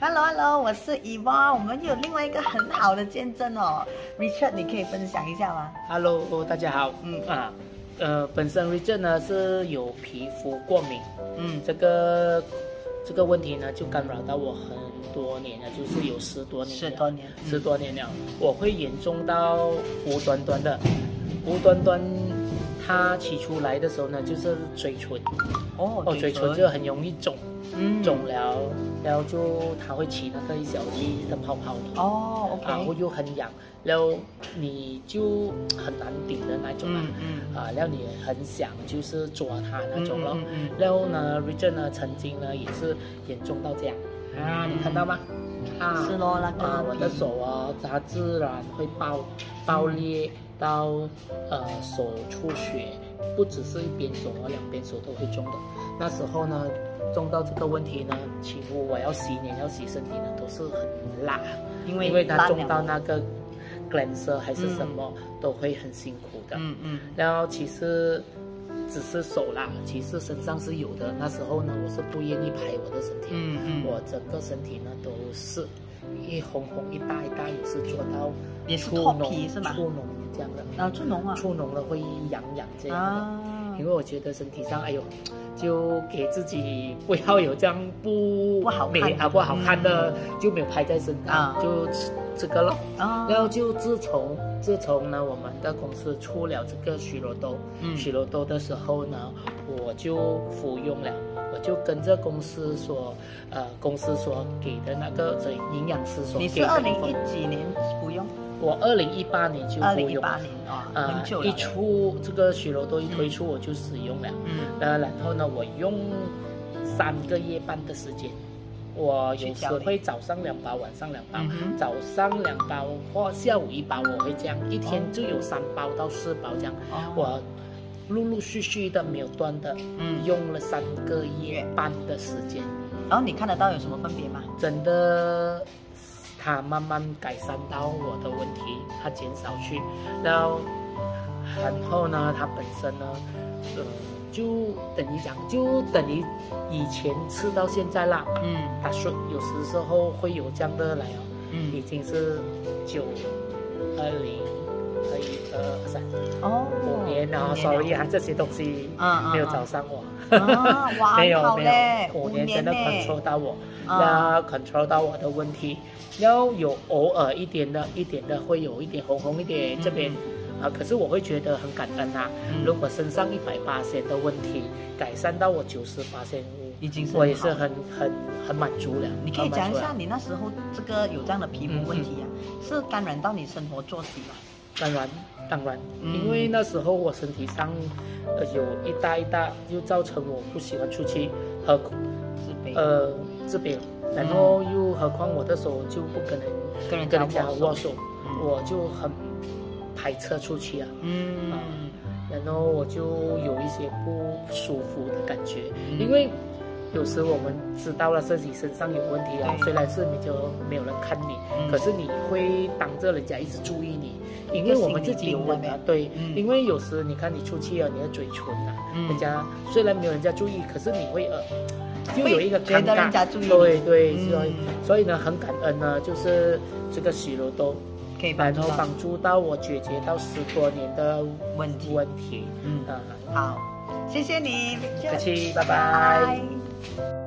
Hello， 我是 Eva， 我们有另外一个很好的见证哦。Richard， 你可以分享一下吗 ？Hello， 大家好。本身 Richard 呢是有皮肤过敏，这个问题呢就干扰到我很多年了，就是有10多年了。我会严重到无端端的，它起出来的时候呢，就是嘴唇，嘴唇就很容易肿，肿了，然后就它会起那个小粒的泡泡 ，OK， 然后又很痒，然后你就很难顶的那种然后你很想就是抓它那种咯，然后呢 ，Richard 呢曾经呢也是严重到这样你看到吗？ 是咯，那个我的手它自然会爆裂到手出血，不只是一边手2边手都会中的。那时候呢，中到这个问题呢，几乎我要洗脸要洗身体呢都是很辣，因为它中到那个 glancer 还是什么都会很辛苦的。然后其实只是手啦，其实身上是有的。那时候呢，我是不愿意拍我的身体，我整个身体呢都是一红一大一大，也是做到也是脱皮是吗？ 触脓这样的。触脓触脓了会痒这样的。因为我觉得身体上，就给自己不要有这样不好看的，就没有拍在身上，就这个咯。然后就自从呢，我们的公司出了这个许罗多的时候呢，我就服用了，我就跟着公司所给的那个营养师所给的。 你是2010几年服用？ 我2018年就服用 ，2018年很久了。 一出这个许罗多一推出我就使用了，然后呢，我用3个月半的时间。我有时会早上2包，晚上2包，早上2包或下午1包，我会这样，一天就有3包到4包这样。我陆续的没有断的，用了3个月半的时间。 然后你看得到有什么分别吗？ 真的，它慢慢改善到我的问题，它减少去，然后呢，它本身呢，就等于以前吃到现在啦。它说有时候会有这样的来已经是9、20、23、5年了。sorry 这些东西没有找上我。没有，5年真的 control 到我，control 到我的问题，然后有偶尔一点的会有一点红一点这边。可是我会觉得很感恩如果身上100%的问题改善到我90%， 已经是我也是很满足了。 你可以讲一下你那时候这个有这样的皮肤问题是干扰到你生活作息吗？ 当然，因为那时候我身体上有一大，就造成我不喜欢出去，自卑，然后又何况我的手就不跟人家握手，我就很排斥出去然后我就有一些不舒服的感觉，因为有时我们知道了自己身上有问题虽然是没有人看你，可是你会当着人家一直注意你，因为我们自己有问题对，因为有时你看你出去你的嘴唇人家虽然没有人家注意，可是你会就有一个尴尬， 人家注意对，所以呢很感恩呢，就是这个许罗多可以帮助到我解决到10多年的问题。 好，谢谢你， 客气，拜拜。